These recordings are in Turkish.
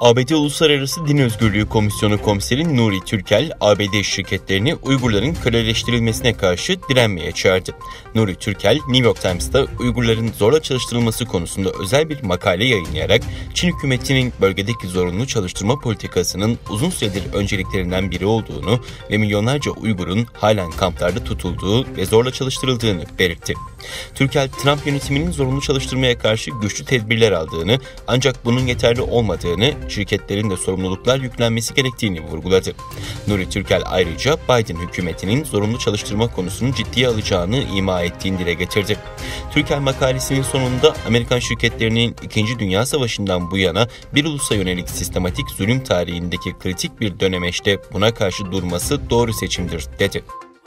ABD Uluslararası Din Özgürlüğü Komisyonu Komiseri Nuri Türkel, ABD şirketlerini Uygurların köleleştirilmesine karşı direnmeye çağırdı. Nuri Türkel, New York Times'ta Uygurların zorla çalıştırılması konusunda özel bir makale yayınlayarak, Çin hükümetinin bölgedeki zorunlu çalıştırma politikasının uzun süredir önceliklerinden biri olduğunu ve milyonlarca Uygur'un halen kamplarda tutulduğu ve zorla çalıştırıldığını belirtti. Türkel, Trump yönetiminin zorunlu çalıştırmaya karşı güçlü tedbirler aldığını, ancak bunun yeterli olmadığını, şirketlerin de sorumluluklar yüklenmesi gerektiğini vurguladı. Nuri Türkel ayrıca Biden hükümetinin zorunlu çalıştırma konusunu ciddiye alacağını ima ettiğini dile getirdi. Türkel makalesinin sonunda Amerikan şirketlerinin 2. Dünya Savaşı'ndan bu yana bir ulusa yönelik sistematik zulüm tarihindeki kritik bir dönemeçte buna karşı durması doğru seçimdir, dedi.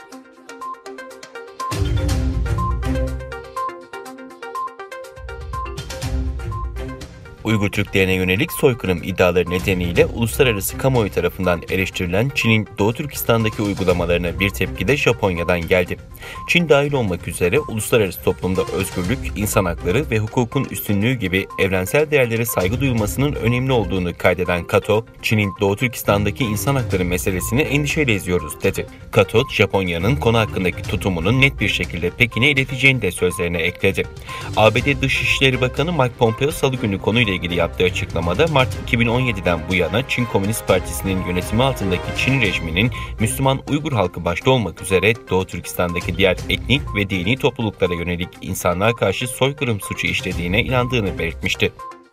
Uygur Türklerine yönelik soykırım iddiaları nedeniyle uluslararası kamuoyu tarafından eleştirilen Çin'in Doğu Türkistan'daki uygulamalarına bir tepki de Japonya'dan geldi. Çin dahil olmak üzere uluslararası toplumda özgürlük, insan hakları ve hukukun üstünlüğü gibi evrensel değerlere saygı duyulmasının önemli olduğunu kaydeden Kato, Çin'in Doğu Türkistan'daki insan hakları meselesini endişeyle izliyoruz, dedi. Kato, Japonya'nın konu hakkındaki tutumunu net bir şekilde Pekin'e ileteceğini de sözlerine ekledi. ABD Dışişleri Bakanı Mike Pompeo Salı günü konuyla ilgili yaptığı açıklamada Mart 2017'den bu yana Çin Komünist Partisi'nin yönetimi altındaki Çin rejiminin Müslüman Uygur halkı başta olmak üzere Doğu Türkistan'daki diğer etnik ve dini topluluklara yönelik insanlığa karşı soykırım suçu işlediğine inandığını belirtmişti.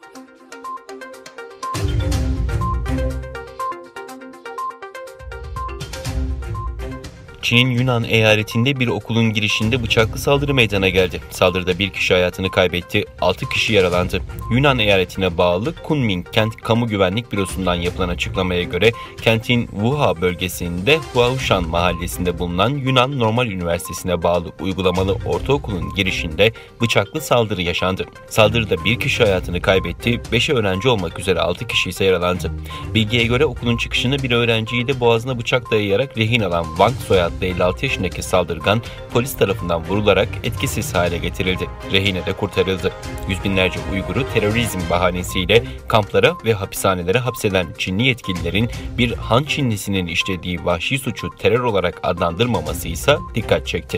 Çin'in Yunan eyaletinde bir okulun girişinde bıçaklı saldırı meydana geldi. Saldırıda bir kişi hayatını kaybetti, 6 kişi yaralandı. Yunan eyaletine bağlı Kunming Kent Kamu Güvenlik Bürosu'ndan yapılan açıklamaya göre kentin Wuha bölgesinde Huaoshan mahallesinde bulunan Yunan Normal Üniversitesi'ne bağlı uygulamalı ortaokulun girişinde bıçaklı saldırı yaşandı. Saldırıda bir kişi hayatını kaybetti, 5 öğrenci olmak üzere 6 kişi ise yaralandı. Bilgiye göre okulun çıkışında bir öğrenciyi de boğazına bıçak dayayarak rehin alan Wang soyadlı 56 yaşındaki saldırgan polis tarafından vurularak etkisiz hale getirildi. Rehine de kurtarıldı. Yüz binlerce Uygur'u terörizm bahanesiyle kamplara ve hapishanelere hapseden Çinli yetkililerin bir Han Çinlisinin işlediği vahşi suçu terör olarak adlandırmaması ise dikkat çekti.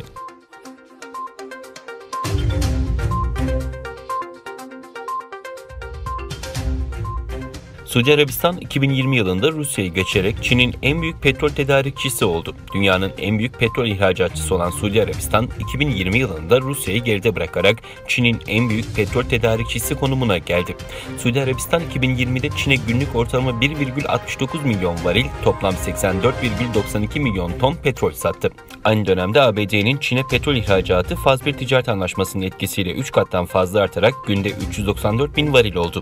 Suudi Arabistan 2020 yılında Rusya'yı geçerek Çin'in en büyük petrol tedarikçisi oldu. Dünyanın en büyük petrol ihracatçısı olan Suudi Arabistan 2020 yılında Rusya'yı geride bırakarak Çin'in en büyük petrol tedarikçisi konumuna geldi. Suudi Arabistan 2020'de Çin'e günlük ortalama 1,69 milyon varil, toplam 84,92 milyon ton petrol sattı. Aynı dönemde ABD'nin Çin'e petrol ihracatı faz bir ticaret anlaşmasının etkisiyle 3 kattan fazla artarak günde 394 bin varil oldu.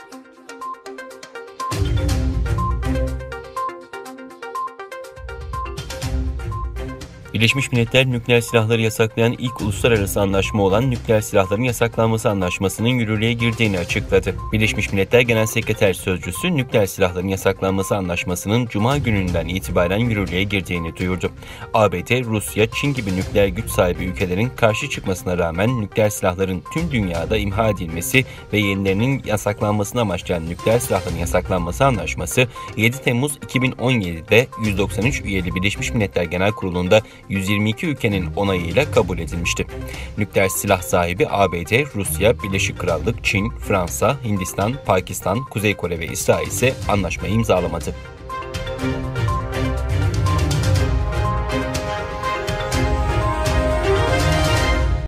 Birleşmiş Milletler nükleer silahları yasaklayan ilk uluslararası anlaşma olan Nükleer Silahların Yasaklanması Anlaşması'nın yürürlüğe girdiğini açıkladı. Birleşmiş Milletler Genel Sekreter Sözcüsü Nükleer Silahların Yasaklanması Anlaşması'nın Cuma gününden itibaren yürürlüğe girdiğini duyurdu. ABD, Rusya, Çin gibi nükleer güç sahibi ülkelerin karşı çıkmasına rağmen nükleer silahların tüm dünyada imha edilmesi ve yenilerinin yasaklanmasını amaçlayan Nükleer Silahların Yasaklanması Anlaşması 7 Temmuz 2017'de 193 üyeli Birleşmiş Milletler Genel Kurulu'nda 122 ülkenin onayıyla kabul edilmişti. Nükleer silah sahibi ABD, Rusya, Birleşik Krallık, Çin, Fransa, Hindistan, Pakistan, Kuzey Kore ve İsrail ise anlaşmayı imzalamadı.